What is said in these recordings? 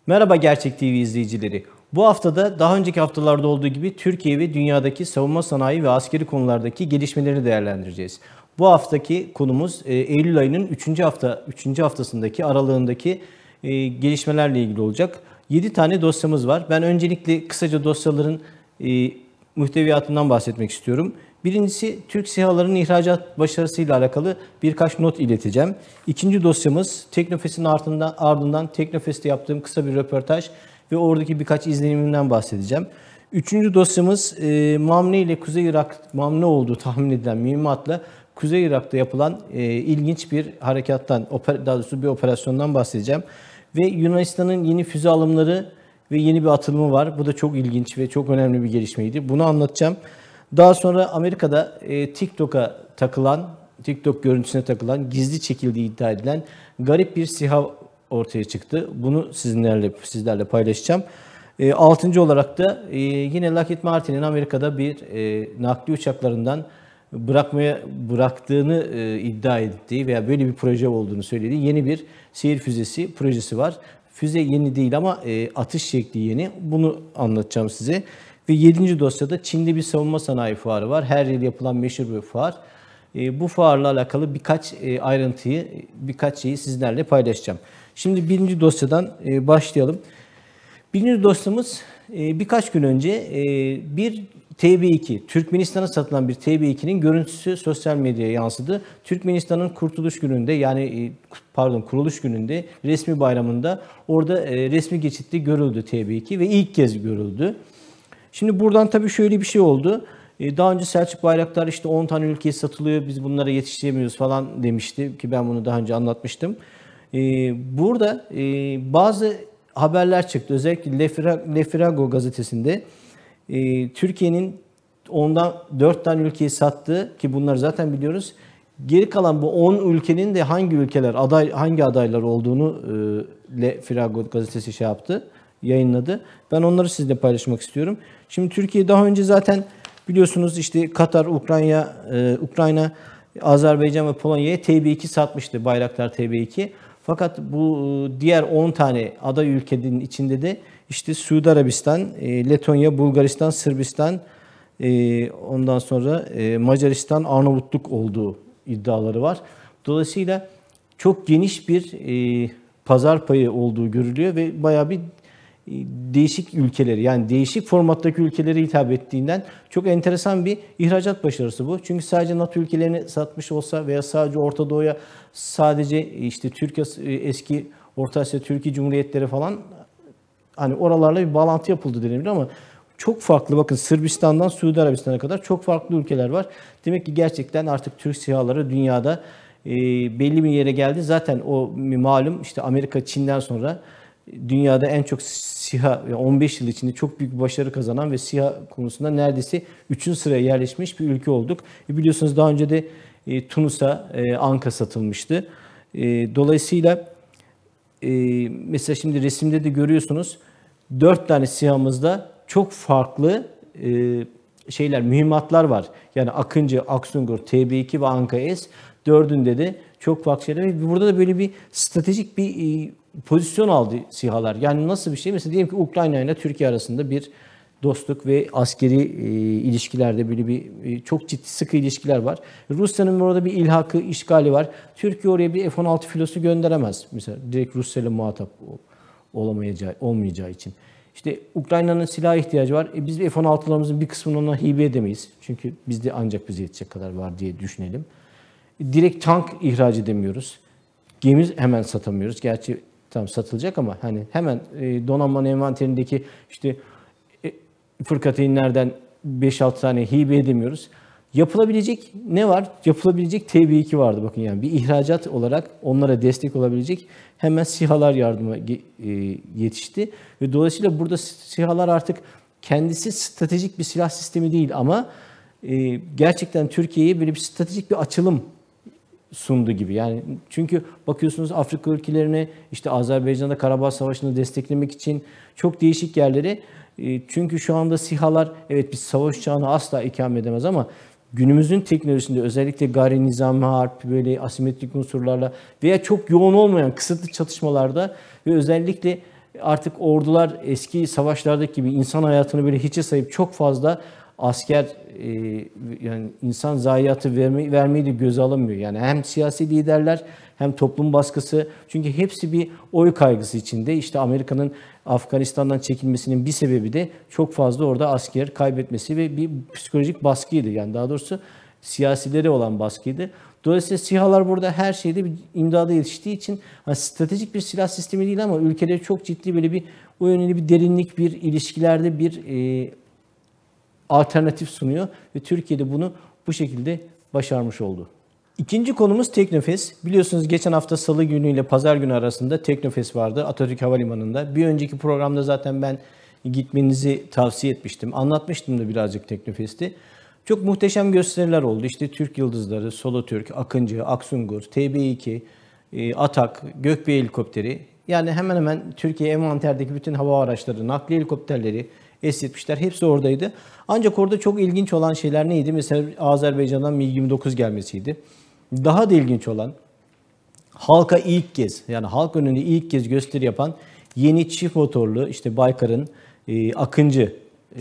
Merhaba Gerçek TV izleyicileri. Bu haftada daha önceki haftalarda olduğu gibi Türkiye ve dünyadaki savunma sanayi ve askeri konulardaki gelişmeleri değerlendireceğiz. Bu haftaki konumuz Eylül ayının 3. haftasındaki aralığındaki gelişmelerle ilgili olacak. 7 tane dosyamız var. Ben öncelikle kısaca dosyaların muhteviyatından bahsetmek istiyorum. Birincisi Türk SİHA'ların ihracat başarısıyla alakalı birkaç not ileteceğim. İkinci dosyamız Teknofest'in ardından Teknofest'te yaptığım kısa bir röportaj ve oradaki birkaç izlenimimden bahsedeceğim. Üçüncü dosyamız Mamne ile Kuzey Irak, Mamne olduğu tahmin edilen mühimmatla Kuzey Irak'ta yapılan ilginç bir harekattan, daha doğrusu bir operasyondan bahsedeceğim. Ve Yunanistan'ın yeni füze alımları ve yeni bir atılımı var. Bu da çok ilginç ve çok önemli bir gelişmeydi. Bunu anlatacağım. Daha sonra Amerika'da TikTok görüntüsüne takılan, gizli çekildiği iddia edilen garip bir SİHA ortaya çıktı. Bunu sizlerle paylaşacağım. Altıncı olarak da yine Lockheed Martin'in Amerika'da bir nakli uçaklarından bıraktığını iddia ettiği veya böyle bir proje olduğunu söylediği yeni bir seyir füzesi projesi var. Füze yeni değil ama atış şekli yeni. Bunu anlatacağım size. Ve 7. dosyada Çin'de bir savunma sanayi fuarı var. Her yıl yapılan meşhur bir fuar. Bu fuarla alakalı birkaç ayrıntıyı, birkaç şeyi sizlerle paylaşacağım. Şimdi 1. dosyadan başlayalım. 1. dosyamız birkaç gün önce bir TB2, Türkmenistan'a satılan bir TB2'nin görüntüsü sosyal medyaya yansıdı. Türkmenistan'ın kuruluş gününde, resmi bayramında orada resmi geçitte görüldü TB2 ve ilk kez görüldü. Şimdi buradan tabii şöyle bir şey oldu. Daha önce Selçuk Bayraktar işte 10 tane ülkeye satılıyor, biz bunlara yetiştiremiyoruz falan demişti ki ben bunu daha önce anlatmıştım. Burada bazı haberler çıktı. Özellikle Le Figaro gazetesinde Türkiye'nin ondan 4 tane ülkeyi sattığı ki bunları zaten biliyoruz. Geri kalan bu 10 ülkenin de hangi adaylar olduğunu Le Figaro gazetesi yayınladı. Ben onları sizinle paylaşmak istiyorum. Şimdi Türkiye daha önce zaten biliyorsunuz işte Katar, Ukrayna, Azerbaycan ve Polonya'ya TB2 satmıştı. Bayraktar TB2. Fakat bu diğer 10 tane aday ülkenin içinde de işte Suudi Arabistan, Letonya, Bulgaristan, Sırbistan, ondan sonra Macaristan, Arnavutluk olduğu iddiaları var. Dolayısıyla çok geniş bir pazar payı olduğu görülüyor ve bayağı bir değişik ülkeleri, yani değişik formattaki ülkelere hitap ettiğinden çok enteresan bir ihracat başarısı bu. Çünkü sadece NATO ülkelerini satmış olsa veya sadece Orta Doğu'ya sadece işte Türkiye, eski Orta Asya, Türkiye Cumhuriyetleri falan hani oralarla bir bağlantı yapıldı denebilir ama çok farklı, bakın Sırbistan'dan Suudi Arabistan'a kadar çok farklı ülkeler var. Demek ki gerçekten artık Türk SİHA'ları dünyada belli bir yere geldi. Zaten o malum işte Amerika, Çin'den sonra dünyada en çok SİHA 15 yıl içinde çok büyük bir başarı kazanan ve SİHA konusunda neredeyse 3. sıraya yerleşmiş bir ülke olduk. Biliyorsunuz daha önce de Tunus'a Anka satılmıştı. Dolayısıyla mesela şimdi resimde de görüyorsunuz 4 tane SİHA'mızda çok farklı mühimmatlar var. Yani Akıncı, Aksungur, TB2 ve Anka S. 4'ünde de çok farklı şeyler. Ve burada da böyle bir stratejik bir pozisyon aldı SİHA'lar. Yani nasıl bir şey? Mesela diyelim ki Ukrayna ile Türkiye arasında bir dostluk ve askeri ilişkilerde böyle bir çok ciddi sıkı ilişkiler var. Rusya'nın orada bir ilhakı, işgali var. Türkiye oraya bir F-16 filosu gönderemez. Mesela direkt Rusya ile muhatap olmayacağı için. İşte Ukrayna'nın silah ihtiyacı var. Biz F-16'larımızın bir kısmını ona hibe edemeyiz. Çünkü bizde ancak bize yetecek kadar var diye düşünelim. Direkt tank ihraç edemiyoruz. Gemi hemen satamıyoruz. Gerçi tam satılacak ama hani hemen donanmanın envanterindeki işte fırkateynlerden 5-6 tane hibe edemiyoruz. Yapılabilecek ne var? Yapılabilecek TB2 vardı bakın, yani bir ihracat olarak onlara destek olabilecek hemen SİHA'lar yardıma yetişti. Ve dolayısıyla burada SİHA'lar artık kendisi stratejik bir silah sistemi değil ama gerçekten Türkiye'ye böyle bir stratejik bir açılım sundu gibi. Yani çünkü bakıyorsunuz Afrika ülkelerine, işte Azerbaycan'da Karabağ Savaşı'nı desteklemek için çok değişik yerlere. Çünkü şu anda SİHA'lar evet bir savaş uçağını asla ikame edemez ama günümüzün teknolojisinde özellikle gayri nizami harp, böyle asimetrik unsurlarla veya çok yoğun olmayan kısıtlı çatışmalarda ve özellikle Artık ordular eski savaşlardaki gibi insan hayatını böyle hiçe sayıp çok fazla asker yani insan zayiatı vermeyi de göze alamıyor. Yani hem siyasi liderler hem toplum baskısı. Çünkü hepsi bir oy kaygısı içinde. İşte Amerika'nın Afganistan'dan çekilmesinin bir sebebi de çok fazla orada asker kaybetmesi ve bir psikolojik baskıydı. Yani daha doğrusu siyasilere olan baskıydı. Dolayısıyla SİHA'lar burada her şeyde bir imdada yetiştiği için stratejik bir silah sistemi değil ama ülkede çok ciddi böyle bir o yönlü bir derinlik, bir ilişkilerde bir alternatif sunuyor ve Türkiye'de bunu bu şekilde başarmış oldu. İkinci konumuz Teknofest. Biliyorsunuz geçen hafta Salı günü ile Pazar günü arasında Teknofest vardı Atatürk Havalimanı'nda. Bir önceki programda zaten ben gitmenizi tavsiye etmiştim. Anlatmıştım da birazcık Teknofest'i. Çok muhteşem gösteriler oldu. İşte Türk Yıldızları, Solotürk, Akıncı, Aksungur, TB2, Atak, Gökbey helikopteri. Yani hemen hemen Türkiye envanterdeki bütün hava araçları, nakliye helikopterleri, S-70'ler hepsi oradaydı. Ancak orada çok ilginç olan şeyler neydi? Mesela Azerbaycan'dan MiG-29 gelmesiydi. Daha da ilginç olan halka ilk kez yani halk önünde ilk kez gösteri yapan yeni çift motorlu işte Baykar'ın Akıncı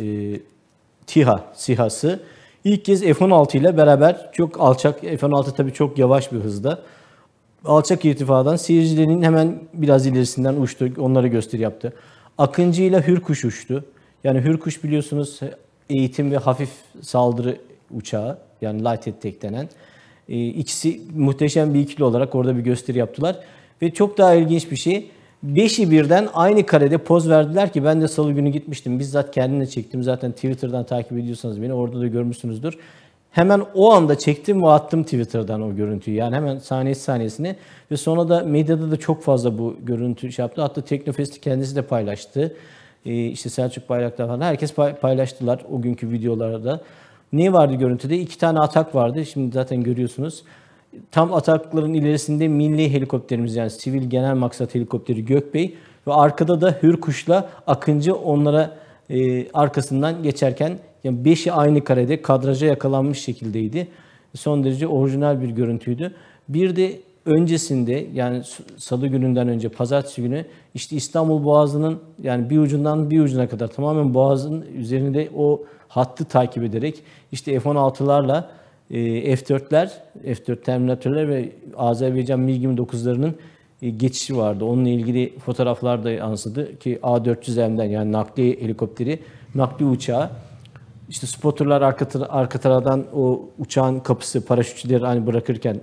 SİHA'sı ilk kez F-16 ile beraber çok alçak F-16 tabii çok yavaş bir hızda alçak irtifadan seyircilerin hemen biraz ilerisinden uçtu. Onlara gösteri yaptı. Akıncı ile Hürkuş uçtu. Yani Hürkuş biliyorsunuz eğitim ve hafif saldırı uçağı. Yani light attack denen. İkisi muhteşem bir ikili olarak orada bir gösteri yaptılar. Ve çok daha ilginç bir şey. Beşi birden aynı karede poz verdiler ki ben de Salı günü gitmiştim. Bizzat kendimle çektim. Zaten Twitter'dan takip ediyorsanız beni orada da görmüşsünüzdür. Hemen o anda çektim ve attım Twitter'dan o görüntüyü. Yani hemen saniyesine ve sonra da medyada da çok fazla bu görüntü yaptı. Hatta Teknofest'i kendisi de paylaştı. İşte Selçuk Bayraktar falan herkes paylaştılar o günkü videolarda. Ne vardı görüntüde? 2 tane atak vardı. Şimdi zaten görüyorsunuz. Tam atakların ilerisinde milli helikopterimiz yani sivil genel maksat helikopteri Gökbey ve arkada da Hürkuş'la Akıncı onlara arkasından geçerken yani 5'i aynı karede kadraja yakalanmış şekildeydi. Son derece orijinal bir görüntüydü. Bir de öncesinde yani Salı gününden önce Pazartesi günü işte İstanbul Boğazı'nın yani bir ucundan bir ucuna kadar tamamen Boğaz'ın üzerinde o hattı takip ederek işte F-16'larla F-4'ler, F-4 Terminatörler ve Azerbaycan MiG-29'larının geçişi vardı. Onunla ilgili fotoğraflar da yansıdı ki A400M'den yani nakliye helikopteri, nakliye uçağı. İşte spotterlar arka taraftan o uçağın kapısı, paraşütçüleri hani bırakırken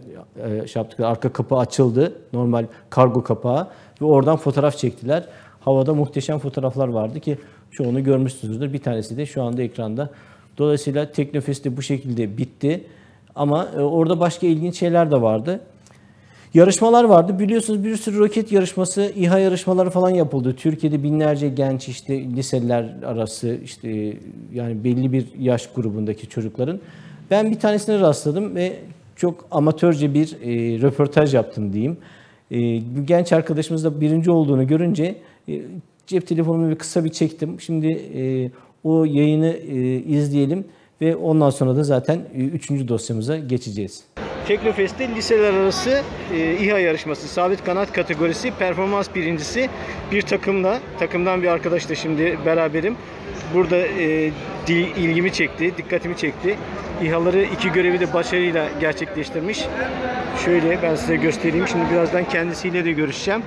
arka kapı açıldı. Normal kargo kapağı ve oradan fotoğraf çektiler. Havada muhteşem fotoğraflar vardı ki çoğunu görmüşsünüzdür. Bir tanesi de şu anda ekranda. Dolayısıyla Teknofest de bu şekilde bitti. Ama orada başka ilginç şeyler de vardı. Yarışmalar vardı. Biliyorsunuz bir sürü roket yarışması, İHA yarışmaları falan yapıldı. Türkiye'de binlerce genç işte liseliler arası işte yani belli bir yaş grubundaki çocukların. Ben bir tanesine rastladım ve çok amatörce bir röportaj yaptım diyeyim. Bu genç arkadaşımız da birinci olduğunu görünce cep telefonumu kısa bir çektim. Şimdi o yayını izleyelim ve ondan sonra da zaten 3. dosyamıza geçeceğiz. Teknofest'te liseler arası İHA yarışması, sabit kanat kategorisi, performans birincisi bir takımdan bir arkadaşla şimdi beraberim. Burada ilgimi çekti, dikkatimi çekti. İHA'ları 2 görevi de başarıyla gerçekleştirmiş. Şöyle ben size göstereyim. Şimdi birazdan kendisiyle de görüşeceğim.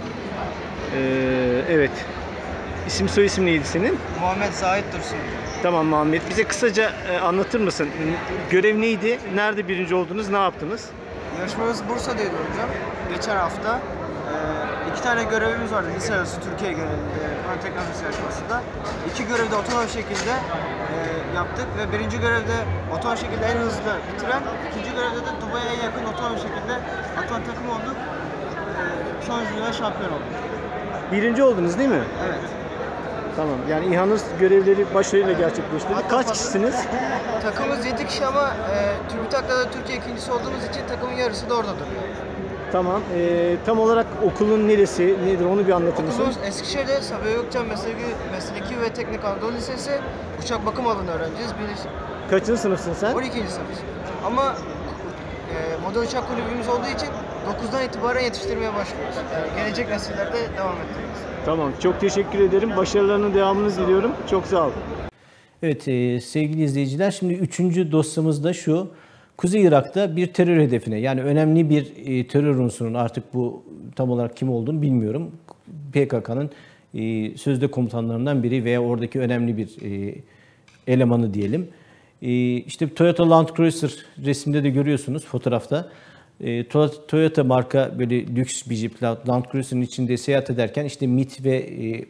Evet. İsim soyisim neydi senin? Muhammed Zahit Dursun. Tamam Muhammed. Bize kısaca anlatır mısın? Görev neydi? Nerede birinci oldunuz? Ne yaptınız? Yarışmamız Bursa'daydı hocam. Geçen hafta 2 tane görevimiz vardı. Lise arası Türkiye genelinde Teknofest yarışmasında. 2 görevi de otonom şekilde yaptık ve birinci görevde otonom şekilde en hızlı bitiren, ikinci görevde de Dubai'ye en yakın otonom şekilde atan takım olduk. Sonucunda şampiyon olduk. Birinci oldunuz değil mi? Evet. Tamam. Yani İHA'nız görevleri başarıyla gerçekleştirdi. Kaç kişisiniz? Takımımız 7 kişi ama TÜBİTAK'ta Türkiye ikincisi olduğumuz için takımın yarısı da orada duruyor. Tamam. Tam olarak okulun neresi, nedir onu bir anlatır mısın? Okulumuz Eskişehir'de Sabiha Gökçen Mesleki ve Teknik Anadolu Lisesi. Uçak bakım alanı öğrenciyiz. Kaçıncı sınıfsın sen? 12. sınıf. Ama model uçak kulübümüz olduğu için 9'dan itibaren yetiştirmeye başlıyoruz. Yani gelecek nesillerde devam ettireceğiz. Tamam. Çok teşekkür ederim. Başarılarının devamını diliyorum. Çok sağ olun. Evet sevgili izleyiciler, şimdi 3. dosyamız da şu. Kuzey Irak'ta bir terör hedefine, yani önemli bir terör unsurunun, artık bu tam olarak kim olduğunu bilmiyorum, PKK'nın sözde komutanlarından biri veya oradaki önemli bir elemanı diyelim. İşte Toyota Land Cruiser, resimde de görüyorsunuz fotoğrafta. Toyota marka böyle lüks bir Jeep Land Cruiser'ın içinde seyahat ederken işte MİT ve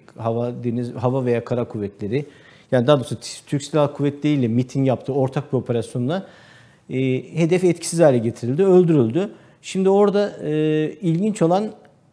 hava veya kara kuvvetleri, yani daha doğrusu Türk Silahlı Kuvvetleri ile MİT'in yaptığı ortak bir operasyonla hedef etkisiz hale getirildi, öldürüldü. Şimdi orada ilginç olan,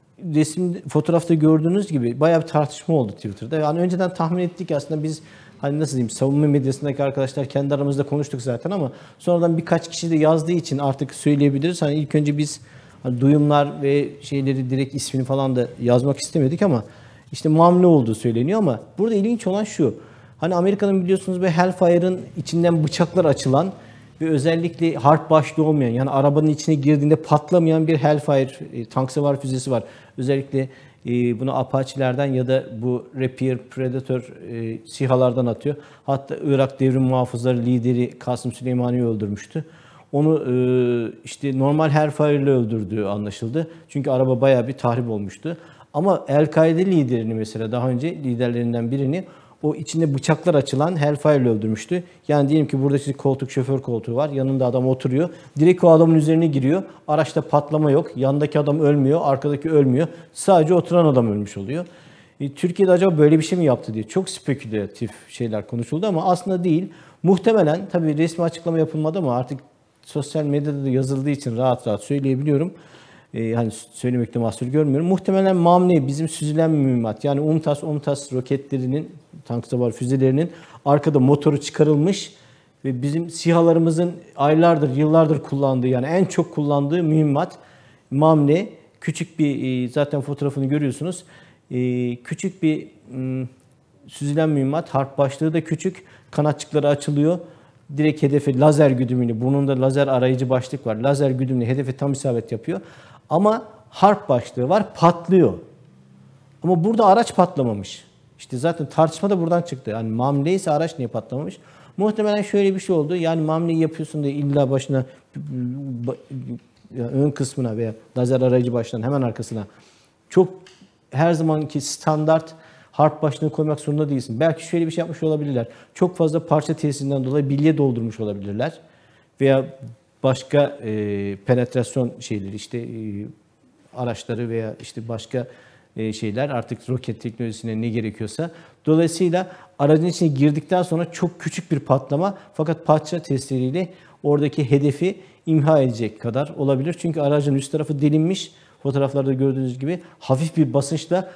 fotoğrafta gördüğünüz gibi bayağı bir tartışma oldu Twitter'da. Yani önceden tahmin ettik aslında biz, hani nasıl diyeyim, savunma medyasındaki arkadaşlar kendi aramızda konuştuk zaten, ama sonradan birkaç kişi de yazdığı için artık söyleyebiliriz. Hani ilk önce biz hani duyumlar ve şeyleri direkt ismini falan da yazmak istemedik ama işte mamle olduğu söyleniyor. Ama burada ilginç olan şu. Hani Amerika'nın biliyorsunuz ve Hellfire'ın içinden bıçaklar açılan ve özellikle harp başlığı olmayan, yani arabanın içine girdiğinde patlamayan bir Hellfire tank savar füzesi var. Özellikle bunu Apache'lerden ya da bu Rapier, Predator SİHA'lardan atıyor. Hatta Irak Devrim Muhafızları lideri Kasım Süleymani'yi öldürmüştü. Onu işte normal Hellfire ile öldürdüğü anlaşıldı. Çünkü araba bayağı bir tahrip olmuştu. Ama El-Kaide liderini, mesela daha önce liderlerinden birini, o içinde bıçaklar açılan Hellfire ile öldürmüştü. Yani diyelim ki burada size koltuk, şoför koltuğu var. Yanında adam oturuyor. Direkt o adamın üzerine giriyor. Araçta patlama yok. Yandaki adam ölmüyor. Arkadaki ölmüyor. Sadece oturan adam ölmüş oluyor. Türkiye'de acaba böyle bir şey mi yaptı diye çok spekülatif şeyler konuşuldu ama aslında değil. Muhtemelen, tabii resmi açıklama yapılmadı ama artık sosyal medyada da yazıldığı için rahat rahat söyleyebiliyorum. Hani söylemekte mahsur görmüyorum. Muhtemelen Mamle, bizim süzülen mühimmat, yani UMTAS roketlerinin, tank savar füzelerinin arkada motoru çıkarılmış ve bizim SİHA'larımızın aylardır, yıllardır kullandığı, yani en çok kullandığı mühimmat Mamle. Küçük bir, zaten fotoğrafını görüyorsunuz. Küçük bir süzülen mühimmat, harp başlığı da küçük, kanatçıkları açılıyor. Direkt hedefe lazer güdümünü, burnunda lazer arayıcı başlık var. Lazer güdümünü hedefe tam isabet yapıyor. Ama harp başlığı var, patlıyor. Ama burada araç patlamamış. İşte zaten tartışma da buradan çıktı. Yani mamle ise araç niye patlamamış? Muhtemelen şöyle bir şey oldu. Yani mamleyi yapıyorsun diye illa başına, ön kısmına veya lazer arayıcı başlığının hemen arkasına çok her zamanki standart harp başlığını koymak zorunda değilsin. Belki şöyle bir şey yapmış olabilirler. Çok fazla parça tesisinden dolayı bilye doldurmuş olabilirler. Veya başka penetrasyon şeyleri, işte araçları veya işte başka şeyler, artık roket teknolojisine ne gerekiyorsa. Dolayısıyla aracın içine girdikten sonra çok küçük bir patlama, fakat parça testleriyle oradaki hedefi imha edecek kadar olabilir. Çünkü aracın üst tarafı delinmiş. Fotoğraflarda gördüğünüz gibi hafif bir basınçla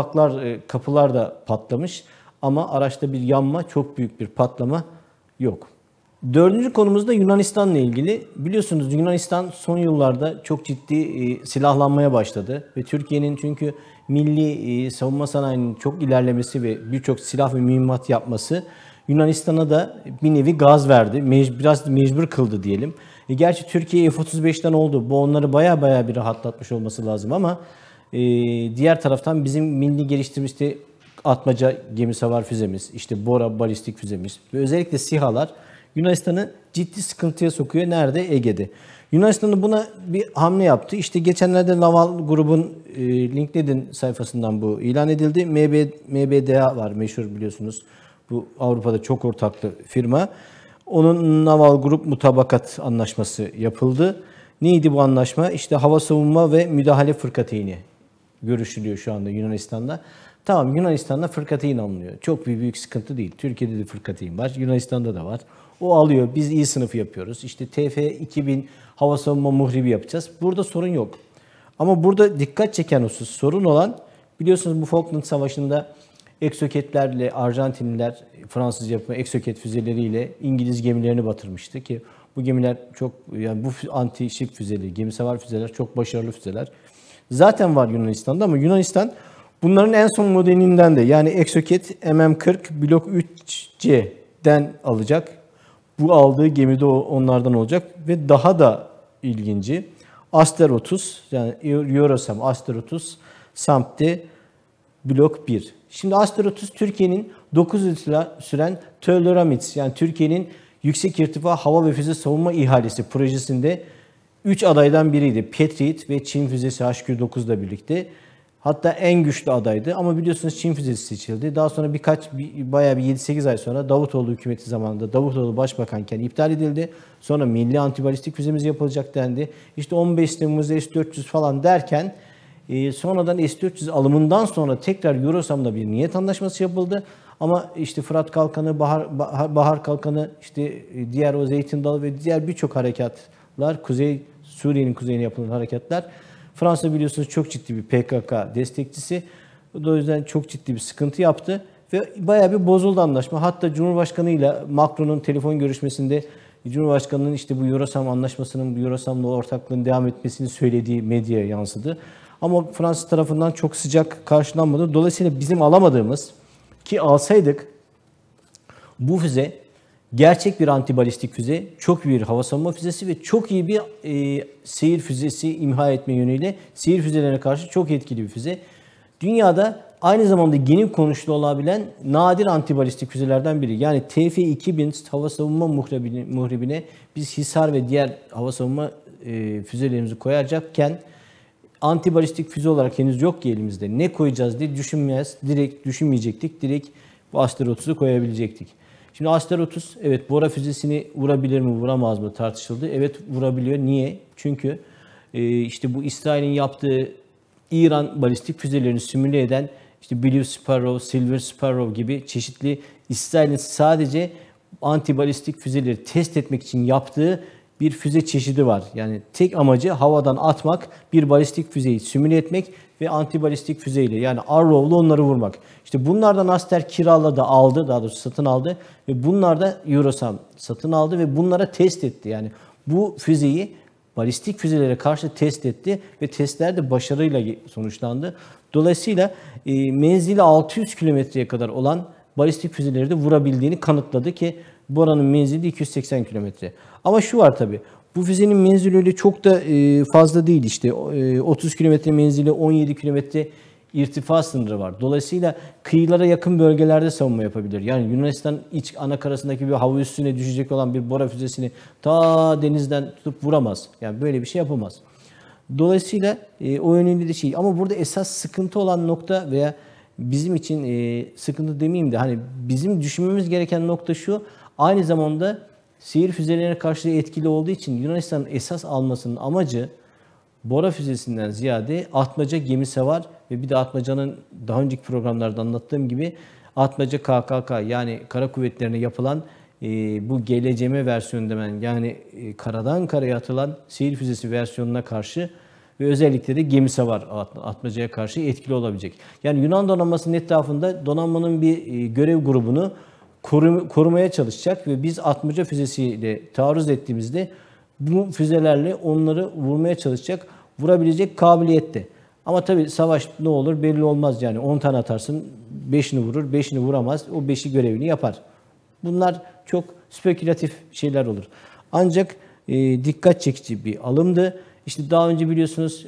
kapılar da patlamış. Ama araçta bir yanma, çok büyük bir patlama yok. Dördüncü konumuz da Yunanistan'la ilgili. Biliyorsunuz Yunanistan son yıllarda çok ciddi silahlanmaya başladı. Ve Türkiye'nin, çünkü milli savunma sanayinin çok ilerlemesi ve birçok silah ve mühimmat yapması Yunanistan'a da bir nevi gaz verdi. Biraz mecbur kıldı diyelim. Gerçi Türkiye F-35'ten oldu. Bu onları baya bir rahatlatmış olması lazım ama diğer taraftan bizim milli geliştirmiş atmaca gemi savar füzemiz, işte Bora balistik füzemiz ve özellikle SİHA'lar Yunanistan'ı ciddi sıkıntıya sokuyor. Nerede? Ege'de. Yunanistan buna bir hamle yaptı. İşte geçenlerde Naval grubun LinkedIn sayfasından bu ilan edildi. MBDA var, meşhur biliyorsunuz. Bu Avrupa'da çok ortaklı firma. Onun Naval Grup mutabakat anlaşması yapıldı. Neydi bu anlaşma? İşte hava savunma ve müdahale fırkateyni görüşülüyor şu anda Yunanistan'da. Tamam, Yunanistan'da fırkateyn alınıyor. Çok büyük sıkıntı değil. Türkiye'de de fırkateyn var. Yunanistan'da da var. O alıyor. Biz İ sınıfı yapıyoruz. İşte TF-2000 hava savunma muhribi yapacağız. Burada sorun yok. Ama burada dikkat çeken husus, sorun olan, biliyorsunuz bu Falkland Savaşı'nda eksoketlerle Arjantinliler Fransız yapımı eksoket füzeleriyle İngiliz gemilerini batırmıştı ki bu gemiler çok, yani bu anti şip füzeleri, gemi savar füzeler çok başarılı füzeler. Zaten var Yunanistan'da ama Yunanistan bunların en son modelinden de, yani eksoket MM40 Blok 3C'den alacak. Bu aldığı gemi de onlardan olacak ve daha da ilginci, Aster 30 yani Eurosam Aster 30 SAMP'te blok 1. Şimdi Aster 30 Türkiye'nin 9 yıl süren TÖLÖRAMİTS yani Türkiye'nin yüksek irtifa hava ve füze savunma ihalesi projesinde 3 adaydan biriydi. Patriot ve Çin füzesi HQ-9 ile birlikte. Hatta en güçlü adaydı ama biliyorsunuz Çin füzesi seçildi. Daha sonra bayağı bir 7-8 ay sonra Davutoğlu hükümeti zamanında Davutoğlu başbakanken iptal edildi. Sonra milli antibalistik füzemiz yapılacak dendi. İşte 15 Temmuz'da S-400 falan derken sonradan S-400 alımından sonra tekrar Eurosam'da bir niyet anlaşması yapıldı. Ama işte Fırat Kalkanı, Bahar Kalkanı, işte diğer o Zeytin Dalı ve diğer birçok harekatlar, Suriye'nin kuzeyine yapılan harekatlar. Fransa biliyorsunuz çok ciddi bir PKK destekçisi. O yüzden çok ciddi bir sıkıntı yaptı ve bayağı bir bozuldu anlaşma. Hatta Cumhurbaşkanı ile Macron'un telefon görüşmesinde Cumhurbaşkanı'nın işte bu Eurosam anlaşmasının, bu Eurosam'la ortaklığın devam etmesini söylediği medyaya yansıdı. Ama Fransa tarafından çok sıcak karşılanmadı. Dolayısıyla bizim alamadığımız, ki alsaydık bu füze gerçek bir antibalistik füze, çok iyi bir hava savunma füzesi ve çok iyi bir seyir füzesi imha etme yönüyle seyir füzelerine karşı çok etkili bir füze. Dünyada aynı zamanda geniş konuşlu olabilen nadir antibalistik füzelerden biri. Yani TF-2000 hava savunma muhrebine biz Hisar ve diğer hava savunma füzelerimizi koyacakken antibalistik füze olarak henüz yok ki elimizde. Ne koyacağız diye düşünmeyecektik. Direkt bu Aster 30'u koyabilecektik. Şimdi Aster 30 evet Bora füzesini vurabilir mi vuramaz mı tartışıldı. Evet vurabiliyor. Niye? Çünkü işte bu İsrail'in yaptığı İran balistik füzelerini simüle eden işte Blue Sparrow, Silver Sparrow gibi çeşitli İsrail'in sadece antibalistik füzeleri test etmek için yaptığı bir füze çeşidi var. Yani tek amacı havadan atmak, bir balistik füzeyi simüle etmek ve antibalistik füzeyle yani Arrow'la onları vurmak. İşte bunlardan Aster kiraladı, aldı, daha doğrusu satın aldı ve bunlar da Eurosam satın aldı ve bunlara test etti. Yani bu füzeyi balistik füzelere karşı test etti ve testler de başarıyla sonuçlandı. Dolayısıyla menzili 600 kilometreye kadar olan balistik füzeleri de vurabildiğini kanıtladı ki Bora'nın menzili 280 kilometre. Ama şu var tabii. Bu füzenin menzili öyle çok da fazla değil işte. 30 kilometre menzili, 17 kilometre irtifa sınırı var. Dolayısıyla kıyılara yakın bölgelerde savunma yapabilir. Yani Yunanistan iç anakarasındaki bir hava üssüne düşecek olan bir Bora füzesini ta denizden tutup vuramaz. Yani böyle bir şey yapamaz. Dolayısıyla o yönüyle de şey. Ama burada esas sıkıntı olan nokta veya bizim için sıkıntı demeyeyim de hani bizim düşünmemiz gereken nokta şu. Aynı zamanda seyir füzelerine karşı etkili olduğu için Yunanistan'ın esas almasının amacı Bora füzesinden ziyade Atmaca gemisavar ve bir de Atmaca'nın daha önceki programlarda anlattığım gibi Atmaca KKK yani kara kuvvetlerine yapılan bu GLCM versiyonu yani karadan karaya atılan seyir füzesi versiyonuna karşı ve özellikle de gemisavar Atmaca'ya karşı etkili olabilecek. Yani Yunan donanmasının etrafında donanmanın bir görev grubunu korumaya çalışacak ve biz Atmaca füzesiyle taarruz ettiğimizde bu füzelerle onları vurmaya çalışacak, vurabilecek kabiliyette. Ama tabii savaş ne olur belli olmaz yani 10 tane atarsın 5'ini vurur, 5'ini vuramaz, o 5'i görevini yapar. Bunlar çok spekülatif şeyler olur. Ancak dikkat çekici bir alımdı. İşte daha önce biliyorsunuz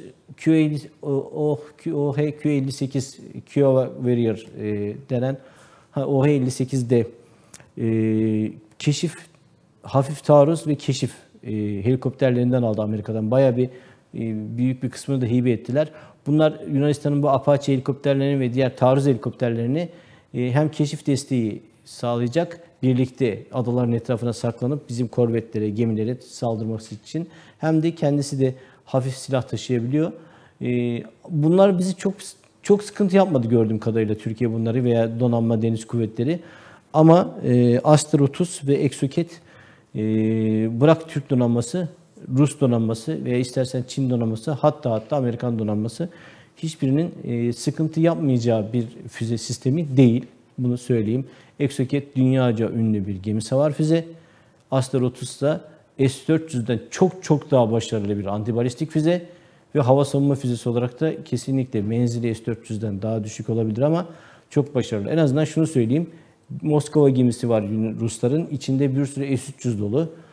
OH-Q58 Kiowa Warrior denen OH-58'de keşif, hafif taarruz ve keşif helikopterlerinden aldı Amerika'dan. Bayağı bir büyük bir kısmını da hibe ettiler. Bunlar Yunanistan'ın bu Apache helikopterlerini ve diğer taarruz helikopterlerini hem keşif desteği sağlayacak, birlikte adaların etrafına saklanıp bizim korvetlere, gemilere saldırması için hem de kendisi de hafif silah taşıyabiliyor. Bunlar bizi çok sıkıntı yapmadı gördüğüm kadarıyla Türkiye bunları veya donanma deniz kuvvetleri. Ama Aster 30 ve Exocet bırak Türk donanması, Rus donanması veya istersen Çin donanması hatta Amerikan donanması hiçbirinin sıkıntı yapmayacağı bir füze sistemi değil. Bunu söyleyeyim. Exocet dünyaca ünlü bir gemisavar füze. Aster 30 da S-400'den çok daha başarılı bir antibalistik füze ve hava savunma füzesi olarak da kesinlikle menzili S-400'den daha düşük olabilir ama çok başarılı. En azından şunu söyleyeyim. Moskova gemisi var Rusların. İçinde bir sürü S-300 dolu.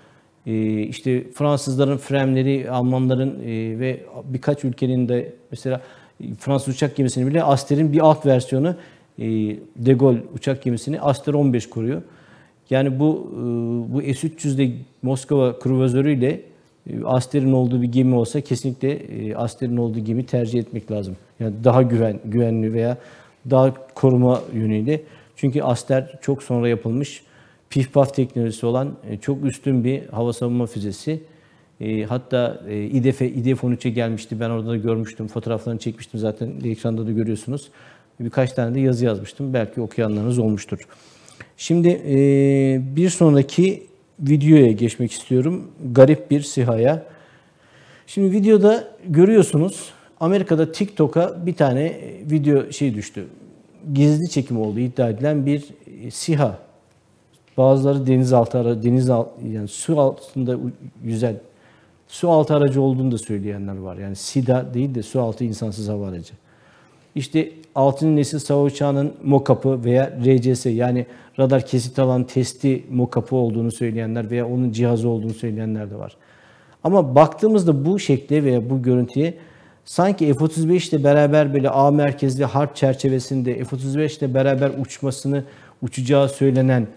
İşte Fransızların Fremleri, Almanların ve birkaç ülkenin de mesela Fransız uçak gemisini bile Aster'in bir alt versiyonu De Gaulle uçak gemisini Aster 15 kuruyor. Yani bu S-300'de Moskova kruvazörüyle Aster'in olduğu bir gemi olsa kesinlikle Aster'in olduğu gemi tercih etmek lazım. Yani daha güvenli veya daha koruma yönüyle. Çünkü Aster çok sonra yapılmış pif paf teknolojisi olan çok üstün bir hava savunma füzesi. Hatta İDF 13'e gelmişti. Ben orada da görmüştüm. Fotoğraflarını çekmiştim zaten. Ekranda da görüyorsunuz. Birkaç tane de yazı yazmıştım. Belki okuyanlarınız olmuştur. Şimdi bir sonraki videoya geçmek istiyorum. Garip bir SİHA'ya. Şimdi videoda görüyorsunuz Amerika'da TikTok'a bir tane video düştü. Gizli çekim olduğu iddia edilen bir SİHA. Bazıları yani su altında yüzen, su altı aracı olduğunu da söyleyenler var. Yani SİDA değil de su altı insansız hava aracı. İşte 6. nesil savaş uçağının mock-up'ı veya RCS yani radar kesit alan testi mock-up'ı olduğunu söyleyenler veya onun cihazı olduğunu söyleyenler de var. Ama baktığımızda bu şekle veya bu görüntüye sanki F-35 ile beraber böyle A merkezli harp çerçevesinde F-35 ile beraber uçacağı söylenen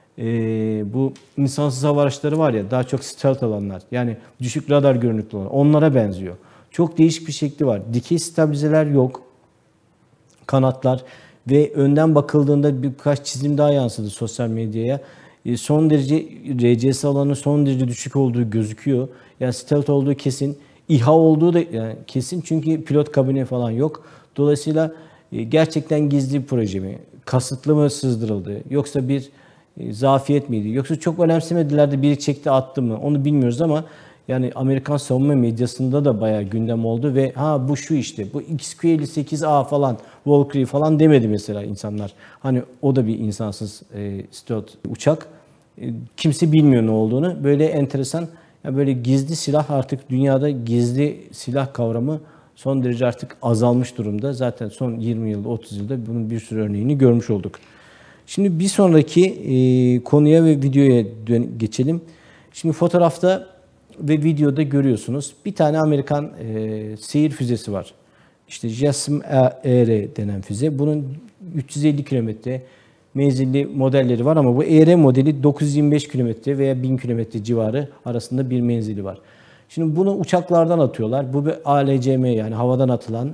bu insansız hava araçları var ya, daha çok stealth alanlar, yani düşük radar görünüklü olan, onlara benziyor. Çok değişik bir şekli var. Dikey stabilizeler yok. Kanatlar ve önden bakıldığında birkaç çizim daha yansıdı sosyal medyaya. Son derece RCS alanı son derece düşük olduğu gözüküyor. Yani stealth olduğu kesin. İHA olduğu da yani kesin çünkü pilot kabini falan yok. Dolayısıyla gerçekten gizli bir proje mi? Kasıtlı mı sızdırıldı? Yoksa bir zafiyet miydi? Yoksa çok önemsemediler de biri çekti attı mı? Onu bilmiyoruz ama yani Amerikan savunma medyasında da bayağı gündem oldu ve bu şu işte bu XQ-58A falan, Valkyrie falan demedi mesela insanlar. Hani o da bir insansız stealth uçak. Kimse bilmiyor ne olduğunu. Böyle enteresan, yani böyle gizli silah, artık dünyada gizli silah kavramı son derece artık azalmış durumda. Zaten son 20 yılda 30 yılda bunun bir sürü örneğini görmüş olduk. Şimdi bir sonraki konuya ve videoya geçelim. Şimdi fotoğrafta ve videoda görüyorsunuz bir tane Amerikan seyir füzesi var. İşte JASSM-ER denen füze. Bunun 350 kilometre menzilli modelleri var ama bu ER modeli 925 kilometre veya 1000 kilometre civarı arasında bir menzili var. Şimdi bunu uçaklardan atıyorlar. Bu bir ALCM yani havadan atılan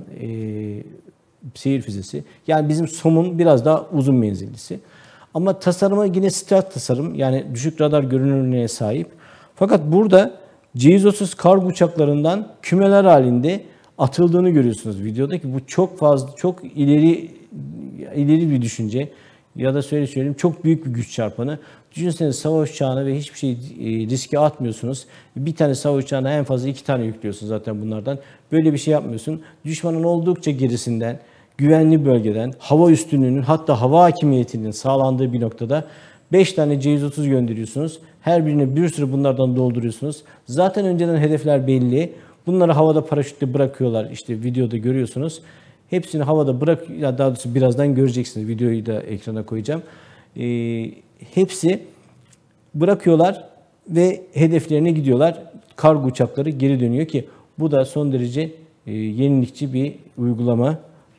seyir füzesi. Yani bizim SOM'un biraz daha uzun menzillisi. Ama tasarımı yine stealth tasarım, yani düşük radar görünürlüğüne sahip. Fakat burada C-130 kargo uçaklarından kümeler halinde atıldığını görüyorsunuz videoda ki bu çok fazla, çok ileri bir düşünce ya da söyleyeyim çok büyük bir güç çarpanı. Düşünsenize savaş uçağına ve hiçbir şey riske atmıyorsunuz. Bir tane savaş uçağına en fazla 2 tane yüklüyorsun zaten bunlardan. Böyle bir şey yapmıyorsun. Düşmanın oldukça gerisinden, güvenli bölgeden, hava üstünlüğünün hatta hava hakimiyetinin sağlandığı bir noktada 5 tane C-130 gönderiyorsunuz. Her birine bir sürü bunlardan dolduruyorsunuz. Zaten önceden hedefler belli. Bunları havada paraşütle bırakıyorlar. İşte videoda görüyorsunuz. Hepsini havada daha doğrusu birazdan göreceksiniz. Videoyu da ekrana koyacağım. Hepsi bırakıyorlar ve hedeflerine gidiyorlar. Kargo uçakları geri dönüyor ki bu da son derece yenilikçi bir uygulama.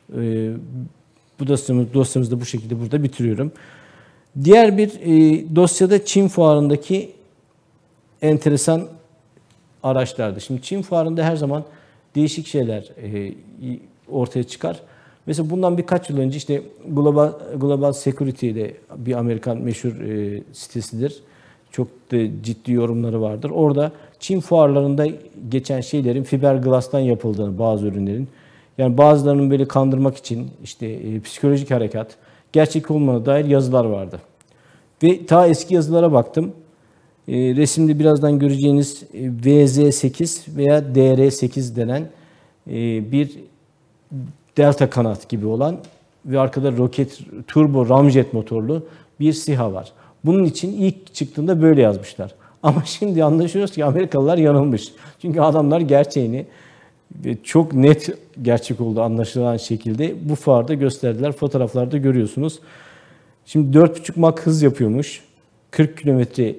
Bu dosyamızı da bu şekilde burada bitiriyorum. Diğer bir dosyada Çin fuarındaki enteresan araçlardı. Şimdi Çin fuarında her zaman değişik şeyler ortaya çıkar. Mesela bundan birkaç yıl önce işte Global Security'de bir Amerikan meşhur sitesidir. Çok da ciddi yorumları vardır. Orada Çin fuarlarında geçen şeylerin fiberglass'tan yapıldığını, bazı ürünlerin, yani bazılarının böyle kandırmak için işte psikolojik harekat, gerçek olmadığına dair yazılar vardı. Ve ta eski yazılara baktım. Resimde birazdan göreceğiniz VZ8 veya DR8 denen bir delta kanat gibi olan ve arkada roket turbo ramjet motorlu bir SİHA var. Bunun için ilk çıktığında böyle yazmışlar. Ama şimdi anlaşıyoruz ki Amerikalılar yanılmış. Çünkü adamlar gerçeğini ve çok net gerçek olduğu anlaşılan şekilde bu fuarda gösterdiler. Fotoğraflarda görüyorsunuz. Şimdi 4,5 Mach hız yapıyormuş. 40 kilometre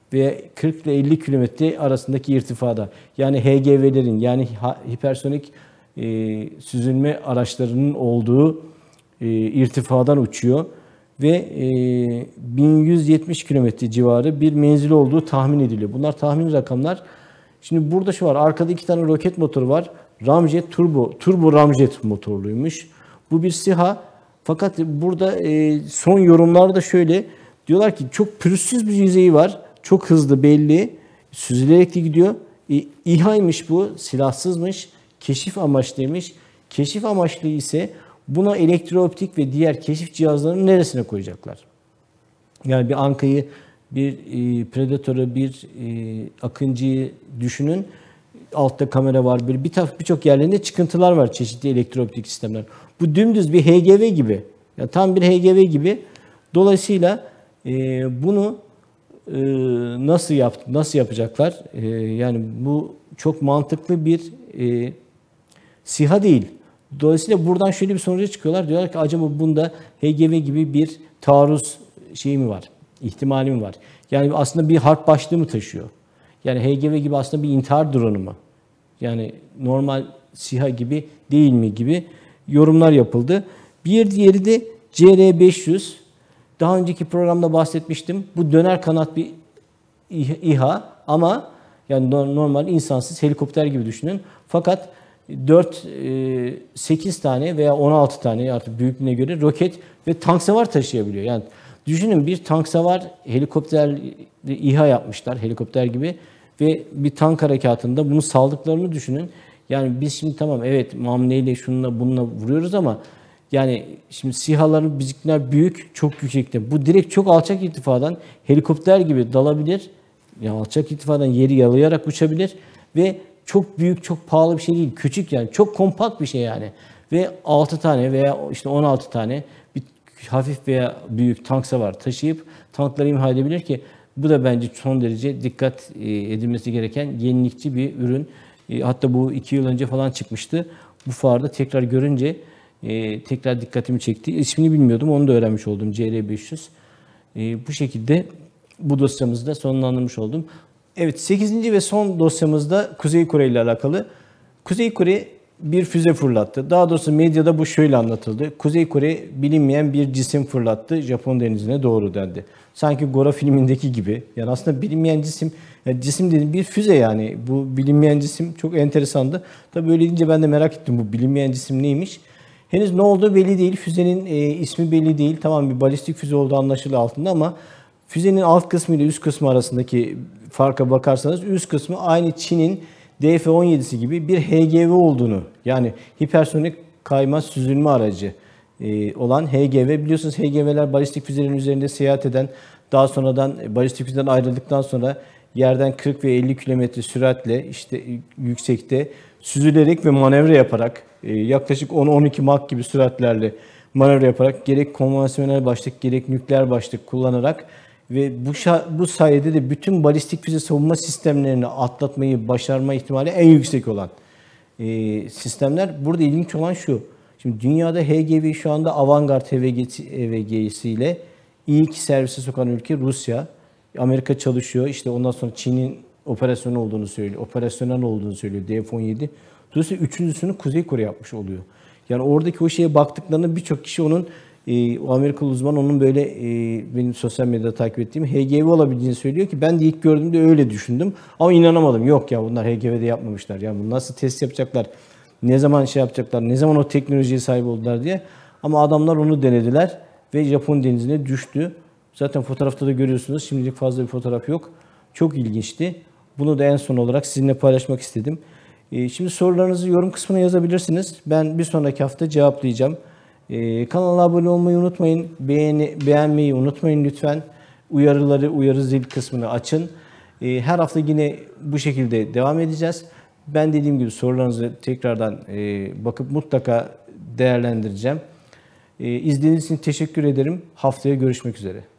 ve 40 ile 50 kilometre arasındaki irtifada. Yani HGV'lerin yani hipersonik süzülme araçlarının olduğu irtifadan uçuyor ve 1170 kilometre civarı bir menzili olduğu tahmin ediliyor. Bunlar tahmin rakamlar. Şimdi burada şu var, arkada 2 tane roket motoru var. Ramjet turbo ramjet motorluymuş. Bu bir SİHA. Fakat burada son yorumlarda da şöyle diyorlar ki çok pürüzsüz bir yüzeyi var. Çok hızlı belli. Süzülerek de gidiyor. İHA'ymış bu. Silahsızmış. Keşif amaçlıymış. Keşif amaçlı ise buna elektrooptik ve diğer keşif cihazlarının neresine koyacaklar? Yani bir Anka'yı, bir Predator'u, bir Akıncı'yı düşünün. Altta kamera var. Birçok yerlerinde çıkıntılar var, çeşitli elektrooptik sistemler. Bu dümdüz bir HGV gibi. Yani tam bir HGV gibi. Dolayısıyla bunu nasıl yapacaklar? Yani bu çok mantıklı bir SİHA değil. Dolayısıyla buradan şöyle bir sonuca çıkıyorlar. Diyorlar ki acaba bunda HGV gibi bir taarruz şeyi mi var? İhtimali mi var? Yani aslında bir harp başlığı mı taşıyor? Yani HGV gibi aslında bir intihar drone'u mu? Yani normal SİHA gibi değil mi gibi yorumlar yapıldı. Bir diğeri de CR-500. Daha önceki programda bahsetmiştim. Bu döner kanat bir İHA ama yani normal insansız helikopter gibi düşünün. Fakat 8 tane veya 16 tane artık büyüklüğüne göre roket ve tank savar taşıyabiliyor. Yani düşünün, bir tank savar helikopter İHA yapmışlar, helikopter gibi, ve bir tank harekatında bunu saldıklarını düşünün. Yani biz şimdi tamam evet mamleyle şununla bununla vuruyoruz ama yani şimdi SİHA'ların bizimkiler büyük, çok yüksekte. Bu direkt çok alçak irtifadan helikopter gibi dalabilir. Yani alçak irtifadan yeri yalayarak uçabilir ve çok büyük, çok pahalı bir şey değil. Küçük, yani çok kompakt bir şey yani. Ve 6 tane veya işte 16 tane bir hafif veya büyük tank savar taşıyıp tankları imha edebilir ki bu da bence son derece dikkat edilmesi gereken yenilikçi bir ürün. Hatta bu 2 yıl önce falan çıkmıştı. Bu fuarda tekrar görünce tekrar dikkatimi çekti. İsmini bilmiyordum, onu da öğrenmiş oldum, CR-500. Bu şekilde bu dosyamızda sonlandırmış oldum. Evet, 8. ve son dosyamızda Kuzey Kore ile alakalı. Kuzey Kore bir füze fırlattı. Daha doğrusu medyada bu şöyle anlatıldı. Kuzey Kore bilinmeyen bir cisim fırlattı, Japon denizine doğru dendi. Sanki Gora filmindeki gibi. Yani aslında bilinmeyen cisim, yani cisim dediğim bir füze yani. Bu bilinmeyen cisim çok enteresandı. Tabii öyle deyince ben de merak ettim, bu bilinmeyen cisim neymiş. Henüz ne olduğu belli değil. Füzenin ismi belli değil. Tamam, bir balistik füze olduğu anlaşılıyor altında ama füzenin alt kısmı ile üst kısmı arasındaki farka bakarsanız üst kısmı aynı Çin'in DF-17'si gibi bir HGV olduğunu, yani hipersonik kayma süzülme aracı olan HGV. Biliyorsunuz HGV'ler balistik füzelerin üzerinde seyahat eden, daha sonradan balistik füzeden ayrıldıktan sonra yerden 40 ve 50 kilometre süratle işte yüksekte süzülerek ve manevra yaparak yaklaşık 10-12 Mach gibi süratlerle manevra yaparak gerek konvansiyonel başlık gerek nükleer başlık kullanarak ve bu sayede de bütün balistik füze savunma sistemlerini atlatmayı başarma ihtimali en yüksek olan sistemler. Burada ilginç olan şu. Şimdi dünyada HGV şu anda Avangard HVG'siyle ilk servise sokan ülke Rusya. Amerika çalışıyor. İşte ondan sonra Çin'in operasyonel olduğunu söylüyor. DF-17. Dolayısıyla üçüncüsünü Kuzey Kore yapmış oluyor. Yani oradaki o şeye baktıklarında birçok kişi onun, o Amerikalı uzman onun böyle benim sosyal medyada takip ettiğim HGV olabildiğini söylüyor ki ben de ilk gördüğümde öyle düşündüm. Ama inanamadım. Yok ya, bunlar HGV'de yapmamışlar. Yani bunu nasıl test yapacaklar? Ne zaman şey yapacaklar? Ne zaman o teknolojiye sahip oldular diye. Ama adamlar onu denediler ve Japon denizine düştü. Zaten fotoğrafta da görüyorsunuz. Şimdilik fazla bir fotoğraf yok. Çok ilginçti. Bunu da en son olarak sizinle paylaşmak istedim. Şimdi sorularınızı yorum kısmına yazabilirsiniz. Ben bir sonraki hafta cevaplayacağım. Kanala abone olmayı unutmayın. Beğenmeyi unutmayın lütfen. Uyarı zil kısmını açın. Her hafta yine bu şekilde devam edeceğiz. Ben dediğim gibi sorularınızı tekrardan bakıp mutlaka değerlendireceğim. İzlediğiniz için teşekkür ederim. Haftaya görüşmek üzere.